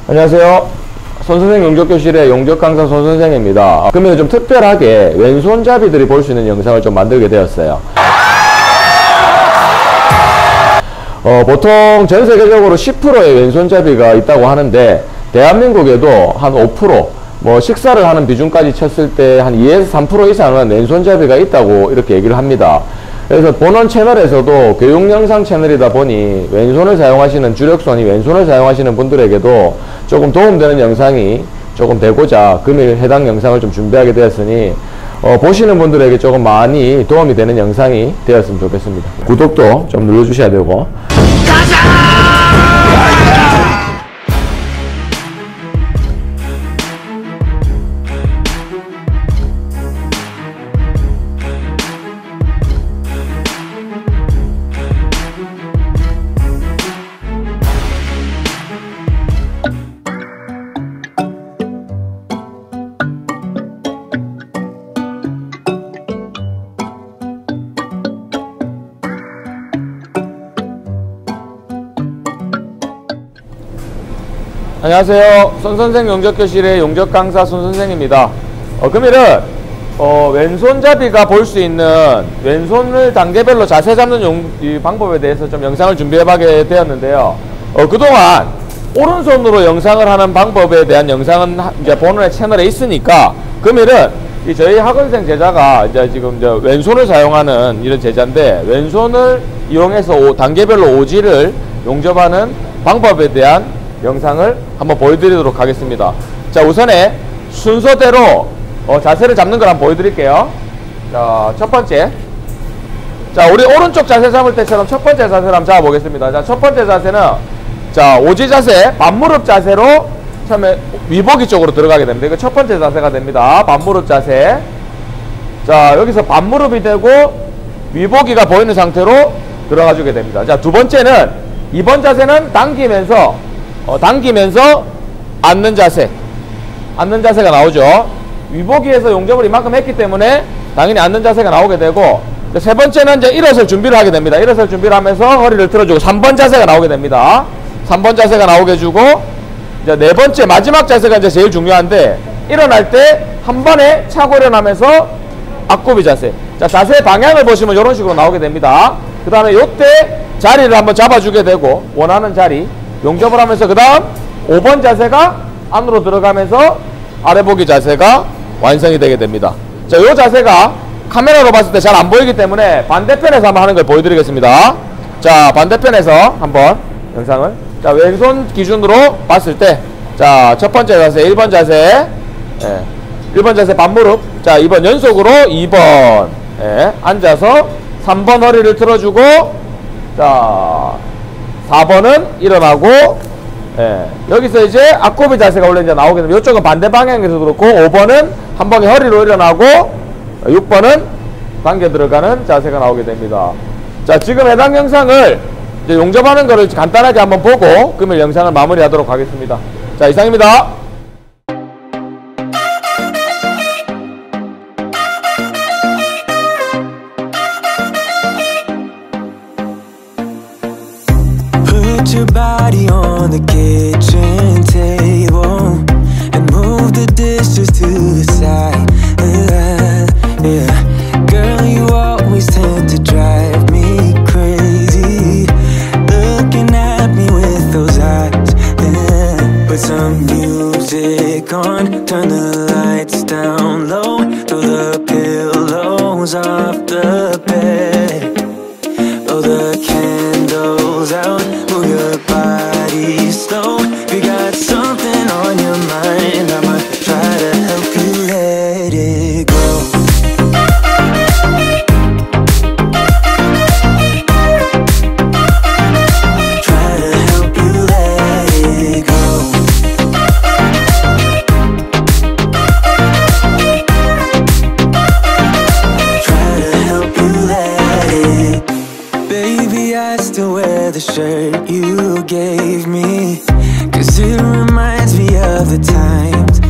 안녕하세요. 손선생 용접교실의 용접강사 손선생입니다. 그러면 좀 특별하게 왼손잡이들이 볼 수 있는 영상을 좀 만들게 되었어요. 보통 전 세계적으로 10%의 왼손잡이가 있다고 하는데 대한민국에도 한 5%, 뭐 식사를 하는 비중까지 쳤을 때 한 2에서 3% 이상은 왼손잡이가 있다고 이렇게 얘기를 합니다. 그래서 본원 채널에서도 교육 영상 채널이다 보니 왼손을 사용하시는 주력선이 왼손을 사용하시는 분들에게도 조금 도움되는 영상이 조금 되고자 금일 해당 영상을 좀 준비하게 되었으니 보시는 분들에게 조금 많이 도움이 되는 영상이 되었으면 좋겠습니다. 구독도 좀 눌러주셔야 되고. 안녕하세요. 손선생 용접교실의 용접강사 손선생입니다. 금일은 왼손잡이가 볼 수 있는 왼손을 단계별로 자세 잡는 이 방법에 대해서 좀 영상을 준비해보게 되었는데요. 그동안 오른손으로 영상을 하는 방법에 대한 영상은 이제 본원의 채널에 있으니까 금일은 저희 학원생 제자가 이제 지금 왼손을 사용하는 이런 제자인데 왼손을 이용해서 단계별로 오지를 용접하는 방법에 대한 영상을 한번 보여드리도록 하겠습니다. 자, 우선에 순서대로 자세를 잡는 걸 한번 보여드릴게요. 자, 첫 번째. 자, 우리 오른쪽 자세 잡을 때처럼 첫 번째 자세를 한번 잡아보겠습니다. 자, 첫 번째 자세는 자, 오지 자세, 반무릎 자세로 처음에 위보기 쪽으로 들어가게 됩니다. 이거 첫 번째 자세가 됩니다. 반무릎 자세. 자, 여기서 반무릎이 되고 위보기가 보이는 상태로 들어가 주게 됩니다. 자, 두 번째는 이번 자세는 당기면서 앉는 자세가 나오죠. 위보기에서 용접을 이만큼 했기 때문에 당연히 앉는 자세가 나오게 되고, 세 번째는 이제 일어설 준비를 하게 됩니다. 일어설 준비를 하면서 허리를 틀어주고 3번 자세가 나오게 됩니다. 3번 자세가 나오게 해주고, 이제 네 번째 마지막 자세가 이제 제일 중요한데, 일어날 때 한 번에 차고 일어나면서 앞굽이 자세. 자, 자세 방향을 보시면 이런 식으로 나오게 됩니다. 그 다음에 요때 자리를 한번 잡아주게 되고, 원하는 자리 용접을 하면서 그 다음 5번 자세가 안으로 들어가면서 아래보기 자세가 완성이 되게 됩니다. 자, 이 자세가 카메라로 봤을 때 잘 안 보이기 때문에 반대편에서 한번 하는 걸 보여드리겠습니다. 자, 반대편에서 한번 영상을, 자, 왼손 기준으로 봤을 때, 자, 첫 번째 자세 1번 자세, 1번 자세 반무릎, 자, 2번 연속으로 2번, 앉아서 3번 허리를 틀어주고, 자, 4번은 일어나고, 여기서 이제 앞굽이 자세가 원래 이제 나오게 되면 이쪽은 반대 방향에서 그렇고, 5번은 한 번에 허리로 일어나고, 6번은 당겨 들어가는 자세가 나오게 됩니다. 자, 지금 해당 영상을 이제 용접하는 거를 간단하게 한번 보고 금일 영상을 마무리하도록 하겠습니다. 자, 이상입니다. Your body on the kitchen table and move the dishes to the side. Yeah, girl, you always tend to drive me crazy, looking at me with those eyes. Yeah. Put some music on, turn the lights down low, throw the pillows off the bed, blow the candles out, move your body slow. You got something on your mind, I'ma try to help you let it go. Try to help you let it go. Try to help you let it. Baby, I still wear the shirt you gave me, 'cause it reminds me of the times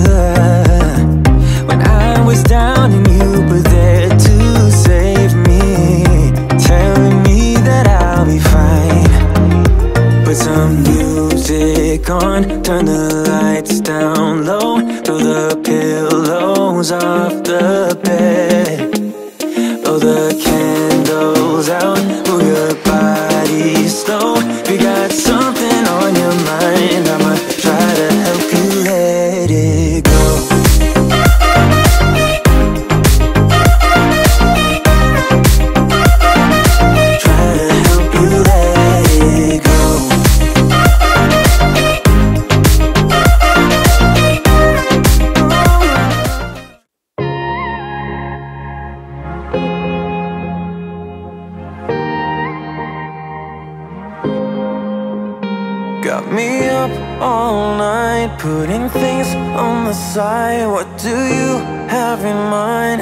when I was down and you were there to save me, telling me that I'll be fine. Put some music gone. Turn the lights down low, throw the pillows off the bed, blow the candles out, move your body slow. If you got something on your mind, I'ma try to help you let it go. Got me up all night, putting things on the side. What do you have in mind?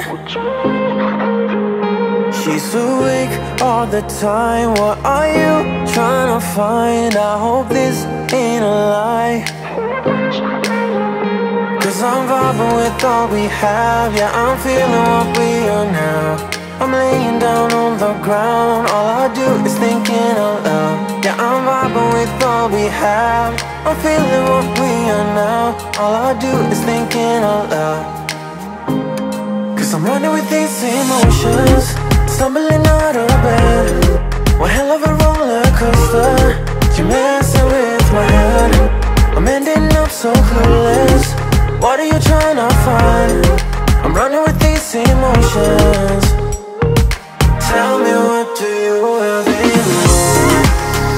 She's awake all the time. What are you trying to find? I hope this ain't a lie, 'cause I'm vibing with all we have. Yeah, I'm feeling what we are now. I'm laying down on the ground, all I do is thinking out loud. Yeah, I'm vibing with all we have. I'm feeling what we are now. All I do is thinking out loud. 'Cause I'm running with these emotions, stumbling out of bed. One hell of a roller coaster, you're messing with my head. I'm ending up so clueless. What are you trying to find? I'm running with these emotions. Tell me, what do you have in mind?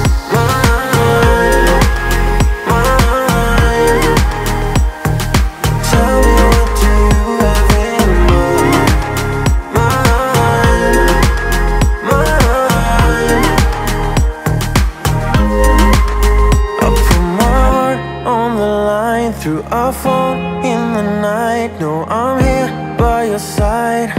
Tell me, what do you have in mind? I put my heart on the line through our phone in the night. No, I'm here by your side.